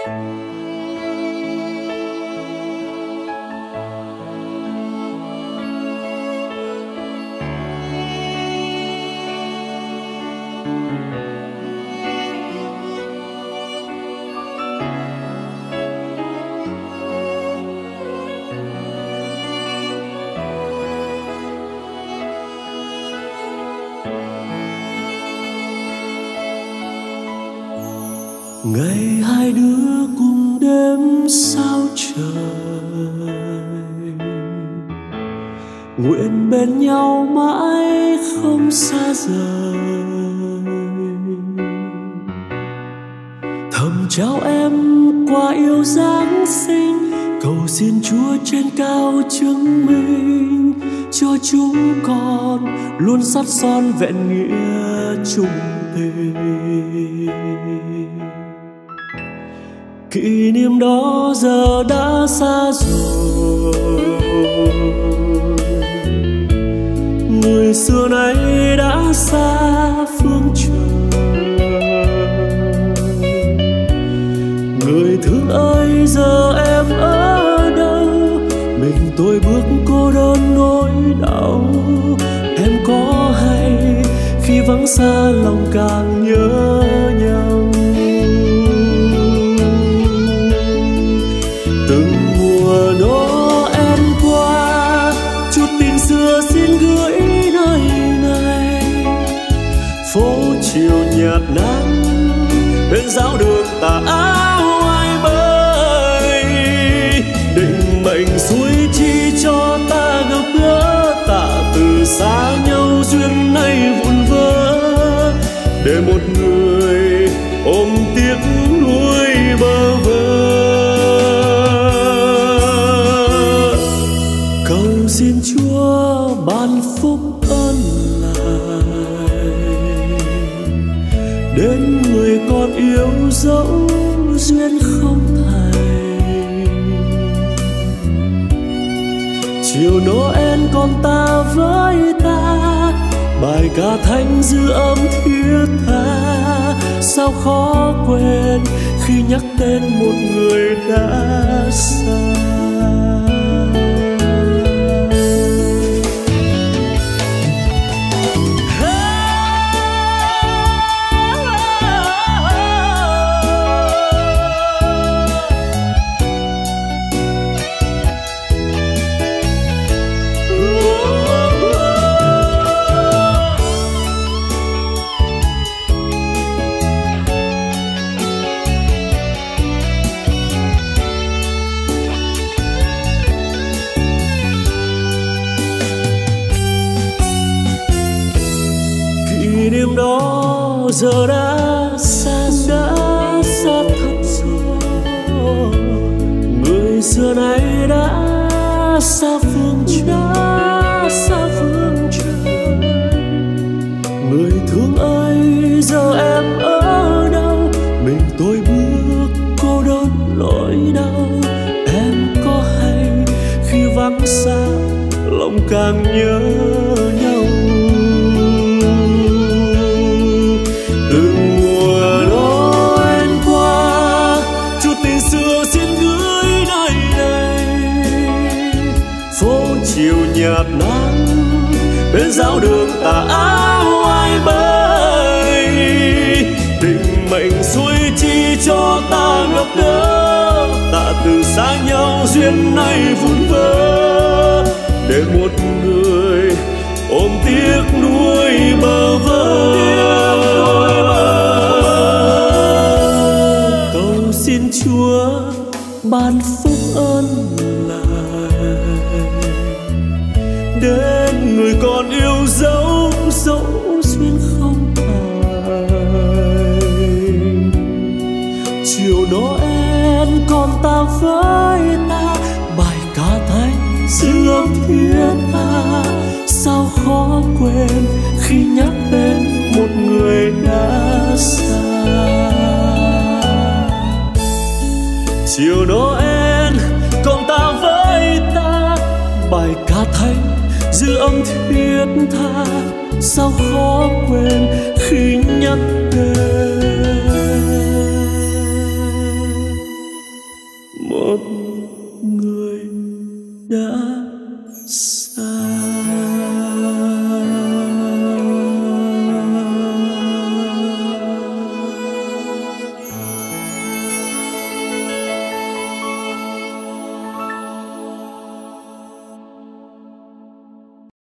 Ngày hai đứa cùng đêm sao trời, nguyện bên nhau mãi không xa rời. Thầm chào em qua yêu Giáng sinh, cầu xin Chúa trên cao chứng minh cho chúng con luôn sắt son vẹn nghĩa chung tình. Kỷ niệm đó giờ đã xa rồi, người xưa nay đã xa phương trời. Người thương ơi giờ em ở đâu, mình tôi bước cô đơn nỗi đau. Em có hay khi vắng xa lòng càng nhớ nhau. Từng mùa Noel qua, chút tình xưa xin gửi nơi này. Phố chiều nhạt nắng, bên giáo đường tà áo ai bơi. Định mệnh suối chi cho ta gặp gỡ, tạ từ xa nhau duyên này vụn vỡ. Để một người ôm tiếc nuối bơ vơ. Cầu xin Chúa ban phúc ơn lành đến người con yêu dẫu duyên không thành. Chiều Noel con ta với ta, bài ca thánh dư âm thiết tha. Sao khó quên khi nhắc tên một người đã xa. Kỷ niệm đó giờ đã xa thật rồi, người xưa nay đã xa phương trời. Người thương ơi giờ em ở đâu, mình tôi bước cô đơn nỗi đau. Em có hay khi vắng xa lòng càng nhớ nhau. Từng mùa Noel qua, chút tình xưa xin gửi nơi này. Phố chiều nhạt nắng, bên giáo đường tà áo ai bơi. Định mệnh suối chi cho ta gặp gỡ, tạ từ xa nhau duyên này vụn vỡ. Để một người ôm tiếc nuối bơ vơ. Cầu xin Chúa ban phúc ơn lành đến người còn yêu dẫu duyên không thành. Chiều Noel con ta với ta, bài ca thánh dư âm thiết tha. Sao khó quên khi nhắc đến một người đã xa. Chiều Noel con ta với ta, bài ca thánh dư âm thiết tha. Sao khó quên khi nhắc đến. một người đã